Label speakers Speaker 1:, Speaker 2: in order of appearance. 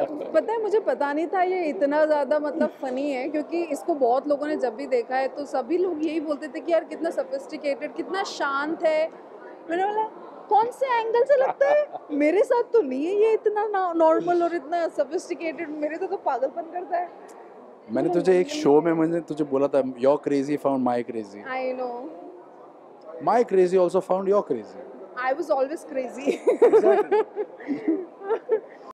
Speaker 1: पता है मुझे पता नहीं था ये इतना ज़्यादा मतलब फ़नी है, क्योंकि इसको बहुत लोगों ने जब भी देखा है तो सभी लोग यही बोलते थे कि यार कितना सफिस्टिकेटेड, कितना शांत है। मैंने बोला कौन से एंगल से लगता है, मेरे साथ तो नहीं है ये इतना नॉर्मल और इतना सफिस्टिकेटेड, मेरे तो पागलपन करता है।
Speaker 2: मैंने तुझे एक शो में मैंने तुझे बोला था your crazy found my crazy,
Speaker 1: I know,
Speaker 2: my crazy also found your crazy.
Speaker 1: I was always crazy.